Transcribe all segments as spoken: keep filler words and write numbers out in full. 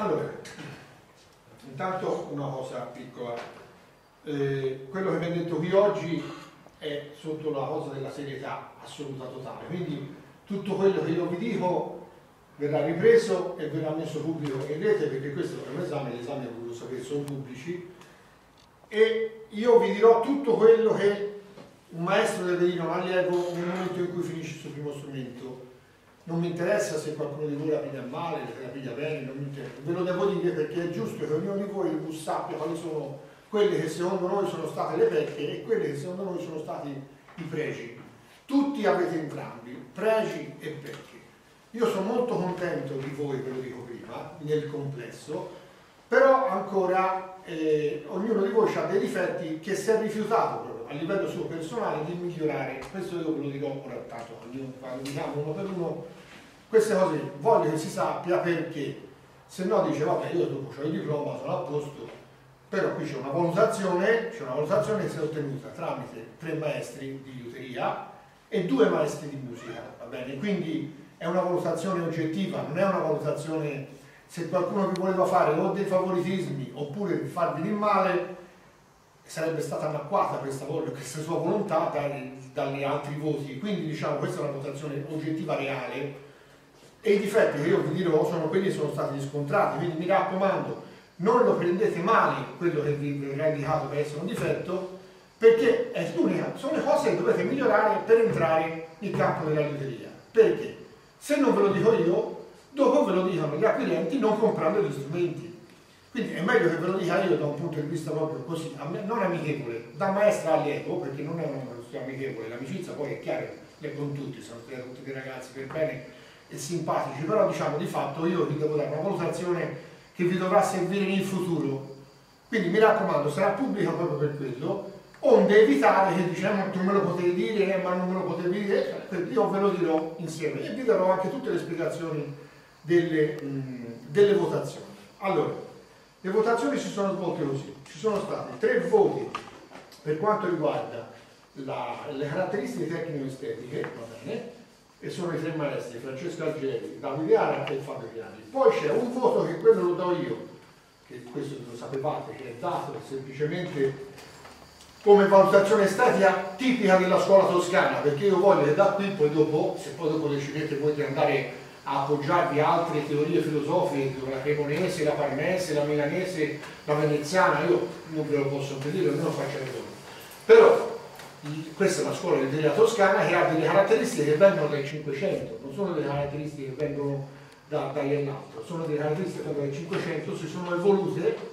Allora, intanto una cosa piccola, eh, quello che vi ho detto qui oggi è sotto la cosa della serietà assoluta totale, quindi tutto quello che io vi dico verrà ripreso e verrà messo pubblico in rete, perché questo è un esame, gli esami, ho voluto sapere, sono pubblici, e io vi dirò tutto quello che un maestro deve dire a un allievo nel momento in cui finisce il suo primo strumento. Non mi interessa se qualcuno di voi la piglia male, la piglia bene, non mi interessa, ve lo devo dire perché è giusto che ognuno di voi sappia quali sono quelle che secondo noi sono state le pecche e quelle che secondo noi sono stati i pregi. Tutti avete entrambi, pregi e pecche. Io sono molto contento di voi, ve lo dico prima, nel complesso, però ancora eh, ognuno di voi ha dei difetti che si è rifiutato proprio a livello suo personale di migliorare. Questo io ve lo dico ora, tanto quando diciamo uno per uno, queste cose voglio che si sappia, perché se no dice vabbè, io dopo ho il diploma, sono a posto, però qui c'è una valutazione, c'è una valutazione che si è ottenuta tramite tre maestri di liuteria e due maestri di musica, va bene? Quindi è una valutazione oggettiva, non è una valutazione, se qualcuno vi voleva fare o dei favoritismi oppure farvi del male, sarebbe stata annacquata questa, questa sua volontà dai, dagli altri voti. Quindi diciamo questa è una valutazione oggettiva reale e i difetti che io vi dirò sono quelli che sono stati riscontrati, quindi mi raccomando, non lo prendete male quello che vi verrà indicato per essere un difetto, perché è l'unica, sono le cose che dovete migliorare per entrare nel campo della liuteria. Perché? Se non ve lo dico io, dopo ve lo dicono gli acquirenti non comprando gli strumenti. Quindi è meglio che ve lo dica io da un punto di vista proprio così, non amichevole, da maestra allievo, perché non è una questione amichevole, l'amicizia poi è chiaro, è con tutti, sono tutti dei ragazzi per bene e simpatici, però diciamo di fatto io vi devo dare una valutazione che vi dovrà servire nel futuro. Quindi mi raccomando, sarà pubblico proprio per quello, onde evitare che diciamo tu me lo potevi dire, ma non me lo potevi dire, io ve lo dirò insieme e vi darò anche tutte le spiegazioni delle, mh, delle votazioni. Allora, le votazioni si sono svolte così, ci sono stati tre voti per quanto riguarda la, le caratteristiche tecnico-estetiche, va bene, e sono i tre maestri, Francesco Algeri, Davide Ara e Fabio Piani. Poi c'è un voto che quello lo do io, che questo lo sapevate, che è dato semplicemente come valutazione estetica tipica della scuola toscana, perché io voglio che da qui poi dopo, se poi dopo decidete voi di andare a appoggiarvi altre teorie filosofiche, la cremonese, la parmese, la milanese, la veneziana, io non ve lo posso dire, non lo faccio vedere. Però questa è una scuola di teoria toscana che ha delle caratteristiche che vengono dai Cinquecento, non sono delle caratteristiche che vengono da, dagli altri, sono delle caratteristiche che vengono dai Cinquecento, si sono evolute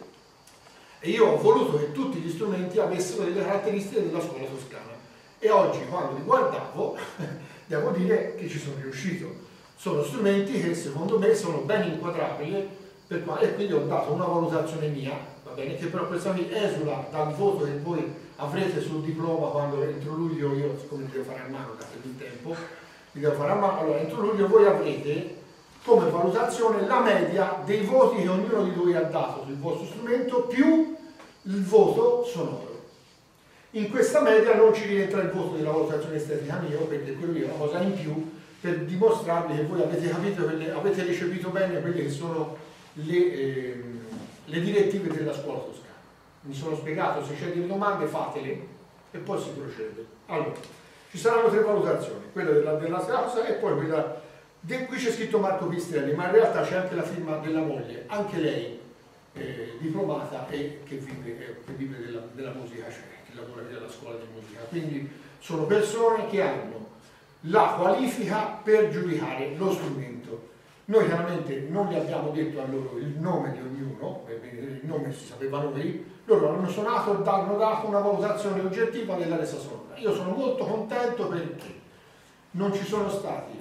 e io ho voluto che tutti gli strumenti avessero delle caratteristiche della scuola toscana e oggi quando li guardavo devo dire che ci sono riuscito. Sono strumenti che secondo me sono ben inquadrabili per quale, e quindi ho dato una valutazione mia, va bene, che però questa qui esula dal voto che voi avrete sul diploma quando entro luglio, io siccome li devo fare a mano da più tempo, li devo fare a mano, allora entro luglio voi avrete come valutazione la media dei voti che ognuno di voi ha dato sul vostro strumento più il voto sonoro. In questa media non ci rientra il voto della valutazione estetica mio, perché quello lì è una cosa in più per dimostrarvi che voi avete capito, avete recepito bene quelle che sono le, eh, le direttive della scuola toscana. Mi sono spiegato, se c'è delle domande fatele e poi si procede. Allora, ci saranno tre valutazioni, quella della, della causa e poi quella, de, qui c'è scritto Marco Pistrelli, ma in realtà c'è anche la firma della moglie, anche lei eh, diplomata e che vive, eh, che vive della, della musica, cioè che lavora nella scuola di musica. Quindi sono persone che hanno la qualifica per giudicare lo strumento. Noi chiaramente non gli abbiamo detto a loro il nome di ognuno, il nome si sapeva noi, loro hanno suonato e hanno dato una valutazione oggettiva della resa sonora. Io sono molto contento perché non ci sono stati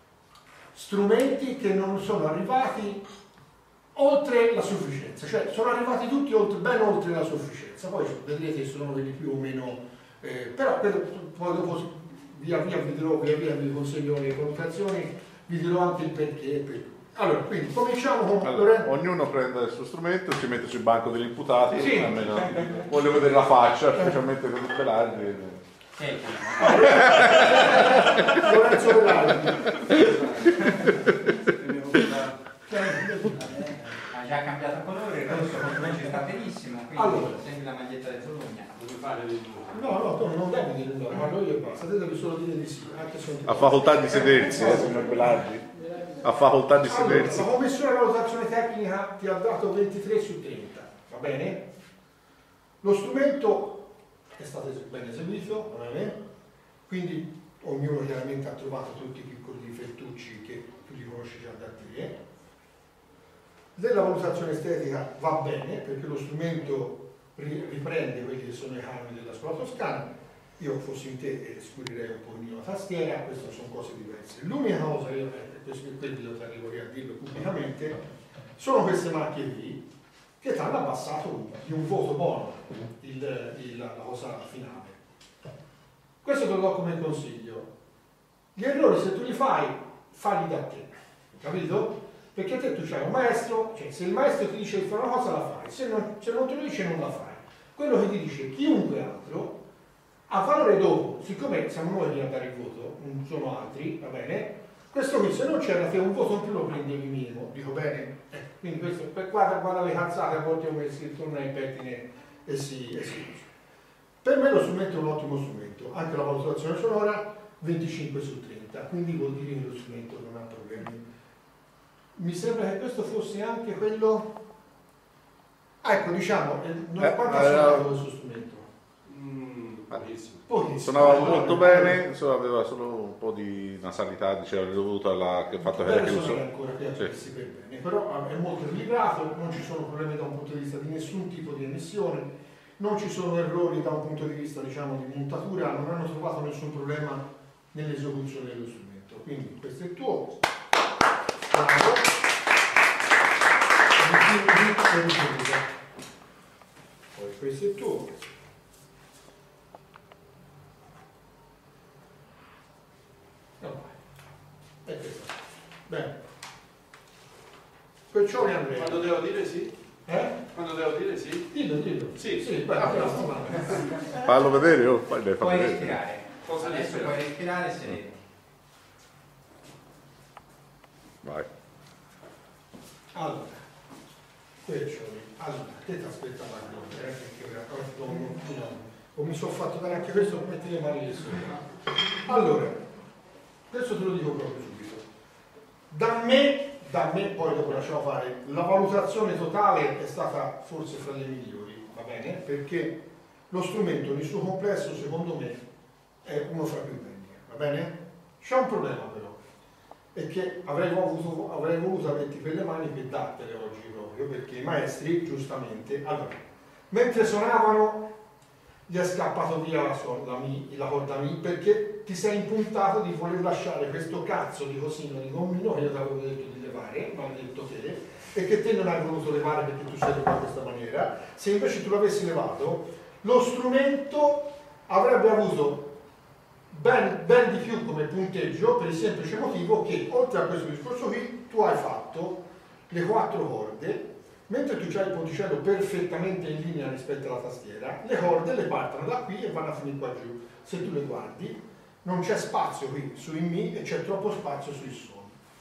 strumenti che non sono arrivati oltre la sufficienza, cioè sono arrivati tutti oltre, ben oltre la sufficienza, poi vedrete se sono quelli più o meno, eh, però per, poi dopo via via vi dirò, via via vi consegno le valutazioni, vi dirò anche il perché e per. Allora, quindi cominciamo con allora, ognuno prende il suo strumento, si mette sul banco degli imputati, sì, almeno voglio vedere la faccia, specialmente con il Belardi. Lorenzo Belardi. Ha già cambiato colore, il rosso con me ci sta benissimo, quindi Allora. segui la maglietta del Bologna. Dove fare le due? No, no, tu non devi dire nulla, parlo io e basta, te devi solo dire di sì, anche se non ti Ha facoltà di sedersi, eh, signor Belardi. Ha facoltà di Allora, sedersi. la commissione di valutazione tecnica ti ha dato ventitré su trenta, va bene? Lo strumento è stato ben eseguito, va bene? Quindi ognuno chiaramente ha trovato tutti i piccoli difettucci che tu li conosci già da te. Della valutazione estetica va bene perché lo strumento riprende quelli che sono i canoni della scuola toscana. Io fossi in te escluderei un pochino la tastiera, queste sono cose diverse. L'unica cosa, io, e questo quindi lo arrivo a dirlo pubblicamente, sono queste macchie qui che ti hanno abbassato di un voto buono il, il, la cosa finale. Questo te lo do come consiglio. Gli errori se tu li fai, falli da te, capito? Perché te tu c'hai un maestro, cioè se il maestro ti dice di fare una cosa la fai, se non, se non te lo dice non la fai. Quello che ti dice chiunque altro a valore dopo, siccome siamo noi che a dare il voto, non sono altri, va bene? Questo qui se non c'era te un voto in più lo prendevi minimo, dico bene? Eh, quindi questo, per guarda, guarda le cazzate, a volte come si torna in pettine e si, e si dice. Per me lo strumento è un ottimo strumento, anche la valutazione sonora venticinque su trenta, quindi vuol dire che lo strumento non ha problemi. Mi sembra che questo fosse anche quello... Ah, ecco, diciamo, eh, Eh, quanto eh, ha suonato questo strumento? Mm, pochissimo. Pochissimo. Suonava Allora, molto allora, bene, solo aveva solo un po' di nasalità, diceva, dovuta alla che ha fatto che Beh, era chiuso. suonare ancora che Sì. per bene, però è molto equilibrato, non ci sono problemi da un punto di vista di nessun tipo di emissione, non ci sono errori da un punto di vista, diciamo, di montatura, non hanno trovato nessun problema nell'esecuzione dello strumento. Quindi questo è il tuo. Bravo. Poi questo è il tuo. No, è questo. Bene. Perciò ne andremo. Quando devo dire sì? Eh? Quando devo dire sì? Dillo, dillo. Sì. Sì, beh, Ah, no, no. Fallo vedere, oh, poi dai, fallo Puoi vedere. respirare. Cosa Adesso respirare? puoi respirare sereno. Vai. Allora, perciò, allora, te ti aspettava eh, perché ora non, non, o mi sono fatto dare anche questo per mettere le mani lì sopra. Allora, questo te lo dico proprio subito. Da me, da me, poi dopo lasciamo fare, la valutazione totale è stata forse fra le migliori, va bene? Perché lo strumento nel suo complesso, secondo me, è uno fra i più belli, va bene? C'è un problema però, è che avrei voluto, avrei voluto averti per le mani per dartele oggi proprio, perché i maestri, giustamente, allora, mentre suonavano, gli è scappato via la, so, la, mi, la corda Mi, perché ti sei impuntato di voler lasciare questo cazzo di cosino di gommino che io ti avevo detto di levare, maledetto te, e che te non hai voluto levare perché tu sei levato in questa maniera. Se invece tu l'avessi levato, lo strumento avrebbe avuto ben, ben di più come punteggio, per il semplice motivo che oltre a questo discorso qui tu hai fatto le quattro corde, mentre tu c'hai il ponticello perfettamente in linea rispetto alla tastiera, le corde le partono da qui e vanno a finire qua giù. Se tu le guardi non c'è spazio qui sui Mi e c'è troppo spazio sui Sol.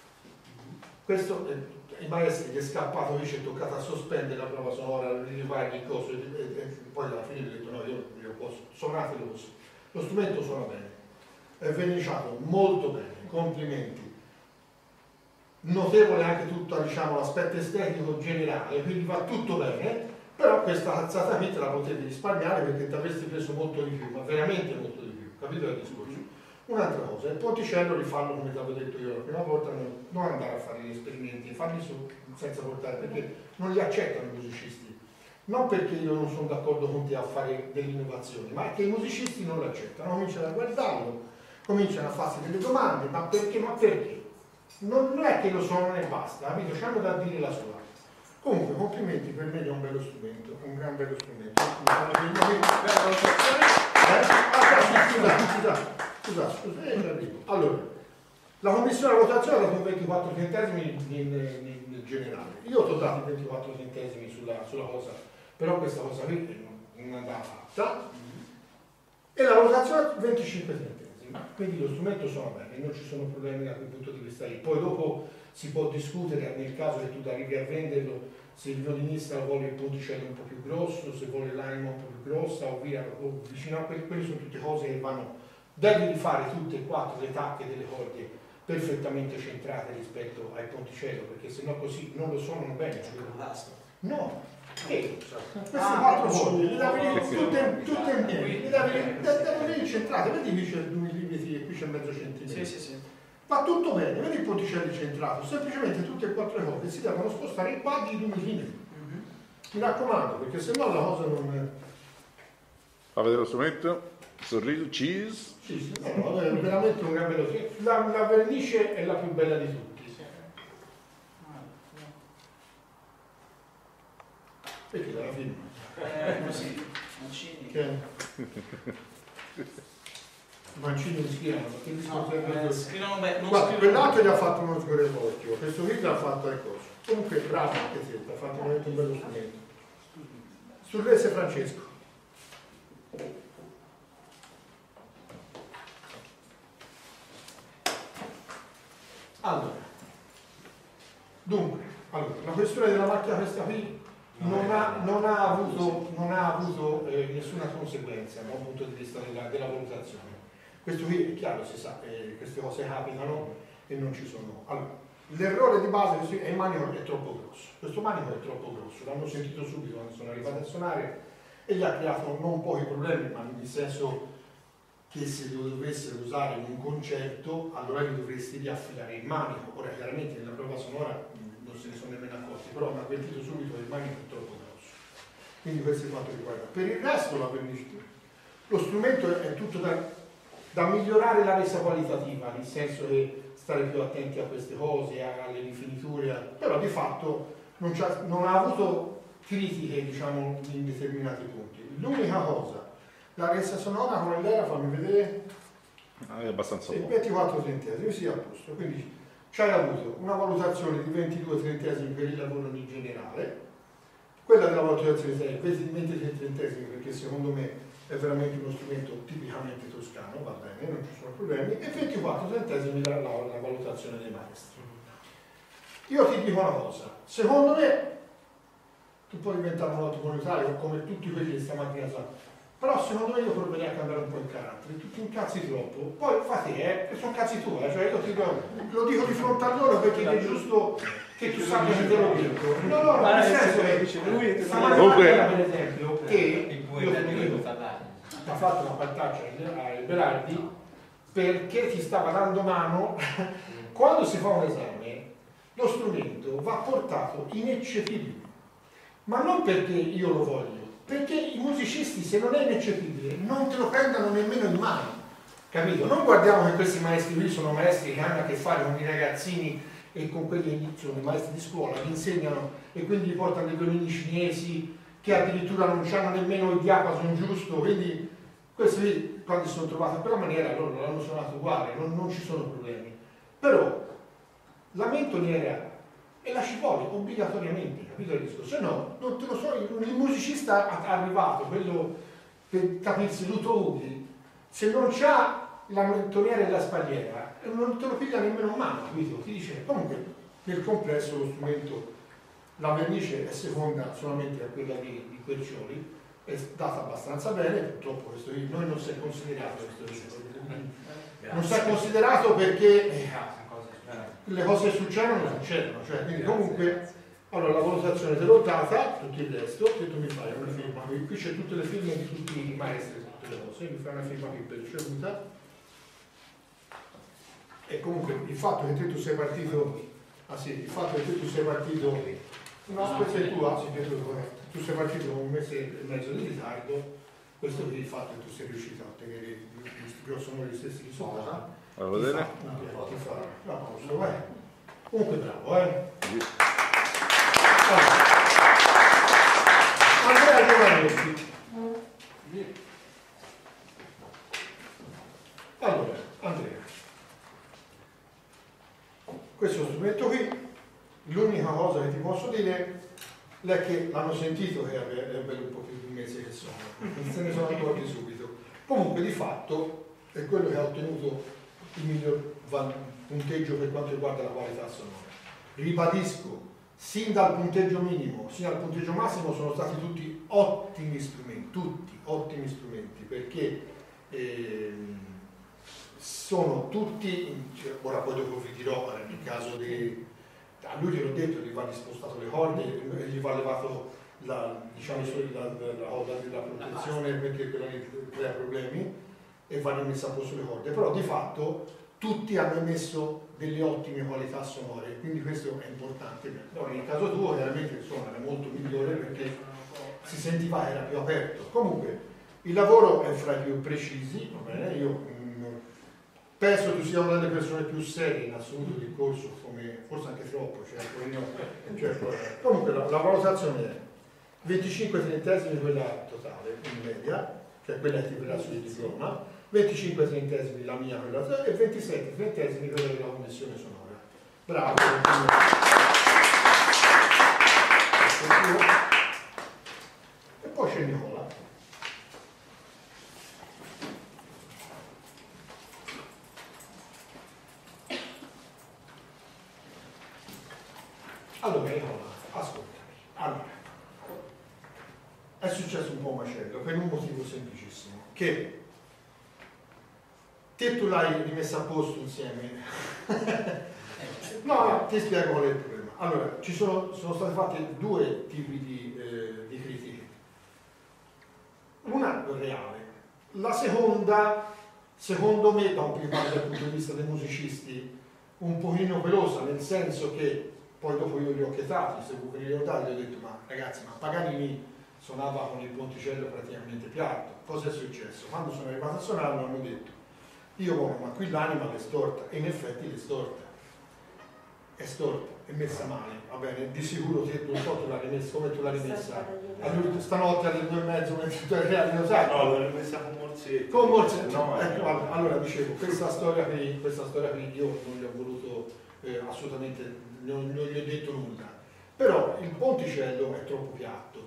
Questo eh, i maestri che è scappato qui, ci è toccato a sospendere la prova sonora, rifare il coso e, e, e poi alla fine ho detto no, io, io posso, suonatelo così. Lo strumento suona bene, è verniciato molto bene, complimenti. Notevole anche tutto, diciamo, l'aspetto estetico generale, quindi va tutto bene, però questa cazzata qui te la potevi risparmiare perché ti avresti preso molto di più, ma veramente molto di più, capito il discorso? Un'altra cosa, il ponticello rifarlo come ti avevo detto io la prima volta, non, non andare a fare gli esperimenti, farli su, senza portare, perché non li accettano i musicisti. Non perché io non sono d'accordo con te a fare delle innovazioni, ma è che i musicisti non lo accettano, cominciano a guardarlo, cominciano a farsi delle domande, ma perché, ma perché? Non, non è che lo suonano e basta, capito? C'hanno da dire la sua. Comunque, complimenti, per me è un bello strumento, un gran bello strumento. Scusa, scusa, scusa, eh, arrivo. Allora, la commissione di votazione ha dato un ventiquattro centesimi in, in, in generale. Io ti ho dato i ventiquattro centesimi sulla, sulla cosa, però questa cosa qui non, non andava fatta. E la valutazione venticinque centesimi. Quindi lo strumento suona bene, non ci sono problemi da quel punto di vista lì. Poi dopo si può discutere nel caso che tu arrivi a venderlo se il violinista vuole il ponticello un po' più grosso, se vuole l'anima un po' più grossa o, via, o vicino a quello. Quelle sono tutte cose che vanno, devi rifare tutte e quattro le tacche delle corde perfettamente centrate rispetto al ponticello, perché sennò così non lo suonano bene. No, eh, queste quattro corde le devi tutte, tutte insieme, le devi, devono venire centrate, vedi qui c'è due millimetri e qui c'è mezzo centimetro. Sì, sì, sì. Va tutto bene, vedi il ponticello centrato, semplicemente tutte e quattro corde si devono spostare qua di due millimetri. Mm-hmm. Mi raccomando, perché sennò la cosa non... Fa vedere lo strumento, sorriso, cheese. Sì, sì, no, no, è veramente un gran bello. La, la vernice è la più bella di tutti. Perché la film? Eh, così, Mancini. Che... Mancini mi scrivono, perché mi No, eh, scrivono bene. guarda, quell'altro gli ha fatto uno scorrettio, questo qui gli ha fatto il coso. Comunque bravo anche te, ha fatto veramente un bello strumento. Surrese Francesco. Allora, dunque, allora, la questione della macchina questa qui non ha, non ha avuto, non ha avuto eh, nessuna conseguenza dal punto di vista della, della valutazione. Questo qui è chiaro, si sa, eh, queste cose capitano e non ci sono. Allora, l'errore di base è il manico è troppo grosso. Questo manico è troppo grosso, l'hanno sentito subito quando sono arrivati a suonare e gli ha creato non pochi problemi, ma nel senso che se lo dovessero usare in un concerto, allora li dovresti riaffilare il manico. Ora chiaramente nella prova sonora non se ne sono nemmeno accorti, però mi ha avvertito subito che il manico è troppo grosso. Quindi questo è quanto riguarda. Per il resto la vernice, lo strumento è tutto da da migliorare la resa qualitativa, nel senso che stare più attenti a queste cose, alle rifiniture, però di fatto non, non ha avuto critiche, diciamo, in determinati punti. L'unica cosa, la resa sonora come era, fammi vedere, Ah, è abbastanza buono. ventiquattro trentesimi, sì, a posto, quindi ci hai avuto una valutazione di ventidue trentesimi per il lavoro in generale, quella della valutazione seria, ventitré trentesimi perché secondo me è veramente uno strumento tipicamente toscano, va bene, non ci sono problemi, e ventiquattro centesimi la, la, la valutazione dei maestri. Io ti dico una cosa, secondo me tu puoi diventare un ottimo notario come tutti quelli che stamattina sanno, però secondo me io proverei a cambiare un po' il carattere, tu ti incazzi troppo, poi fate, eh, che sono cazzi tuoi, eh, cioè io ti do, lo dico di fronte a loro perché è giusto che tu sappia che te lo dico. No, no, no, nel senso che stamattina per esempio, che io ti dico, ha fatto una battaglia a Berardi perché ti stava dando mano. Quando si fa un esame lo strumento va portato ineccepibile, ma non perché io lo voglio, perché i musicisti, se non è ineccepibile, non te lo prendano nemmeno in mano, capito? Non guardiamo che questi maestri qui sono maestri che hanno a che fare con i ragazzini e con quelli che sono i maestri di scuola, che insegnano e quindi li portano dei violini cinesi che addirittura non hanno nemmeno il diapason giusto, quindi questi lì, quando si sono trovati in quella maniera, loro l'hanno suonato uguale, non, non ci sono problemi. Però la mentoniera e la ci vuole obbligatoriamente, capito il discorso? Se no, non te lo so, il musicista arrivato, quello per capirsi l'uto ugli, se non c'ha la mentoniera e la spalliera, non te lo piglia nemmeno in mano, capito? Ti dice, comunque, nel complesso lo strumento, la vernice è seconda solamente a quella di, di Quercioli, è data abbastanza bene, purtroppo questo qui noi non si è considerato questo video. Non si è considerato perché eh, le cose succedono succedono, cioè, quindi comunque allora la valutazione te l'ho data, tutto il resto, che tu mi fai una firma, qui c'è tutte le firme di tutti i maestri, tutte le cose, mi fai una firma qui per ricevuta e comunque il fatto che tu sei partito, ah sì, il fatto che tu sei partito, no aspetta è tua, sì, che tu, tu sei partito con un mese e mezzo di ritardo, questo qui il fatto che tu sei riuscito a ottenere gli grossi onori stessi di sopra, va bene? ti fa l'applauso, vai. Comunque bravo, eh? Allora, Andrea Giovannetti. Allora, Andrea, questo strumento qui, l'unica cosa che ti posso dire è che l'hanno sentito che è bello un po' più di un mese che sono, non se ne sono accorti subito. Comunque di fatto è quello che ha ottenuto il miglior punteggio per quanto riguarda la qualità sonora. ribadisco, sin dal punteggio minimo, sia dal punteggio massimo sono stati tutti ottimi strumenti, tutti ottimi strumenti, perché ehm, sono tutti, cioè, ora poi dopo vi dirò nel caso di, a lui gliel'ho detto, gli va dispostato le corde, gli va levato la, diciamo, la, la, la, la protezione perché quella crea problemi e va rimessa a posto le corde, però di fatto tutti hanno emesso delle ottime qualità sonore, quindi questo è importante. No, nel caso tuo chiaramente il suono era molto migliore perché si sentiva che era più aperto. Comunque il lavoro è fra i più precisi, va bene? Io mh, penso tu sia una delle persone più serie in assoluto di corso, come, forse anche troppo, cioè, cioè, comunque la, la valutazione è venticinque trentesimi quella totale in media, cioè quella che ti verrà sul diploma, venticinque trentesimi la mia quella e ventisette trentesimi quella della connessione sonora. Bravo! E poi c'è Nicola. Allora Nicola, ascoltami. Allora, è successo un po' un macello per un motivo semplicissimo, che te tu l'hai rimessa a posto insieme. No, no, ti spiego qual è il problema. Allora, ci sono, sono state fatte due tipi di, eh, di critiche. Una reale. La seconda, secondo me, da un dal punto di vista dei musicisti, un pochino pelosa, nel senso che poi dopo io li ho chetati, se ve li ricordate, gli ho detto, ma ragazzi, ma Paganini suonava con il ponticello praticamente piatto. Cosa è successo? Quando sono arrivato a suonarlo hanno detto, io voglio, ma qui l'anima è storta, e in effetti è storta, è storta, è messa male, va bene, di sicuro te non so tu l'hai rimessa, come tu l'hai rimessa? Allora, stanotte alle due e mezzo, mentre tu eri lo sai? No, l'ho rimessa con Morsetti. Con Morsetti, no, ecco, allora, allora dicevo, questa storia qui, questa storia qui io non gli ho voluto eh, assolutamente, non, non gli ho detto nulla, però il ponticello è troppo piatto.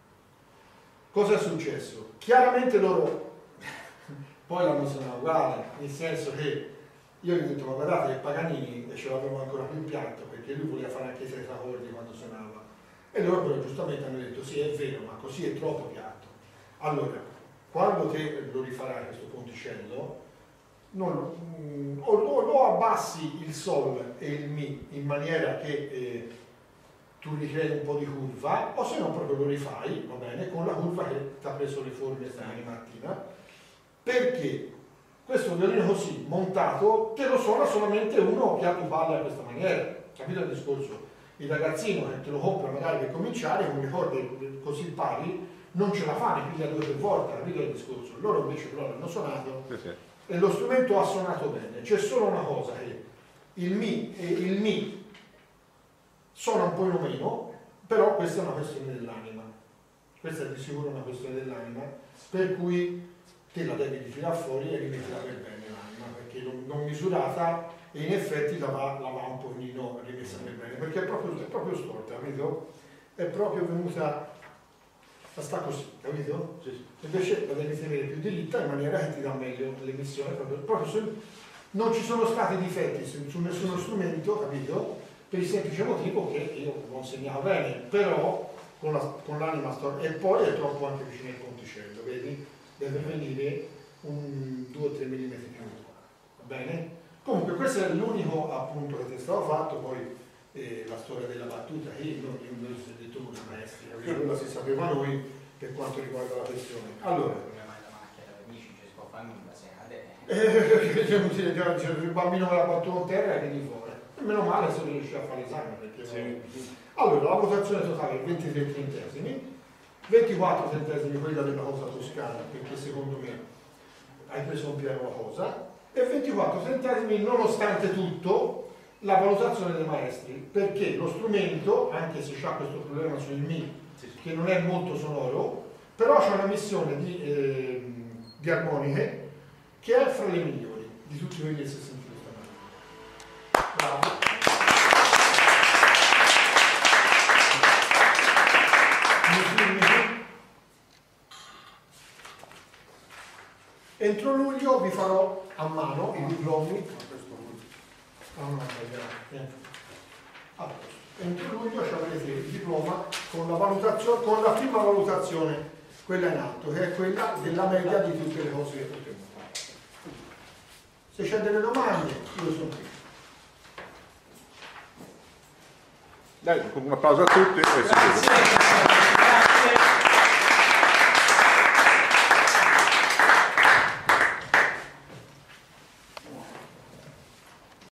Cosa è successo? Chiaramente loro poi l'hanno suonato uguale, nel senso che io gli ho detto, ma guardate che Paganini ce l'avevo ancora più piatto perché lui voleva fare anche i tre accordi quando suonava, e loro però giustamente hanno detto sì è vero, ma così è troppo piatto. Allora, quando te lo rifarai questo ponticello, non, mm, o, o lo abbassi il sol e il mi in maniera che eh, tu ricrei un po' di curva, o se no proprio lo rifai, va bene, con la curva che ti ha preso le forme stamani mattina, perché questo violino così montato te lo suona solamente uno che ha più palle a questa maniera, capito il discorso? Il ragazzino che te lo compra magari per cominciare con le corde così pari non ce la fa, ne piglia due per volta, capito il discorso? Loro invece però l'hanno suonato sì, sì. E lo strumento ha suonato bene. C'è solo una cosa, che il mi e il mi suona un po' meno, però questa è una questione dell'anima, questa è di sicuro una questione dell'anima, per cui te la devi tirare fuori e rimetterla per bene l'anima, perché non, non misurata, e in effetti la va, la va un pochino rimessa per bene, perché è proprio, è proprio storta, capito? È proprio venuta, la sta così, capito? Sì. Invece la devi tenere più diritta in maniera che ti dà meglio l'emissione, proprio, proprio su, non ci sono stati difetti su, su nessuno strumento, capito? Per il semplice motivo che io non segnavo bene, però con, la, con l'anima storta, e poi è troppo anche vicino al ponticello, vedi? Deve venire un due o tre millimetri più, va bene? Comunque questo è l'unico appunto che ti stavo fatto, poi eh, la storia della battuta, che non io si è detto nulla maestri, quella si sapeva noi per quanto riguarda la questione. Allora, il problema della macchina da amici ci si può fare nulla, se eh, il bambino me la battuto in terra e quindi fuori. E meno male se non riesce a fare l'esame, perché sì. Allora, la votazione totale è ventitré trentesimi. ventiquattro centesimi quella della cosa toscana, perché secondo me hai preso un piano la cosa, e ventiquattro centesimi nonostante tutto la valutazione dei maestri, perché lo strumento, anche se ha questo problema sul mi, che non è molto sonoro, però c'è una missione di, eh, di armoniche che è fra le migliori di tutti quelli che si è sentito stamattina. Bravo. Entro luglio vi farò a mano i diplomi. A questo punto. Ah, no, allora. entro luglio ci avrete il diploma con la, valutazione, con la prima valutazione, quella in alto, che è quella della media di tutte le cose che potremo fare. Se c'è delle domande, io sono qui. Dai, un applauso a tutti. E si vede. Grazie. Grazie.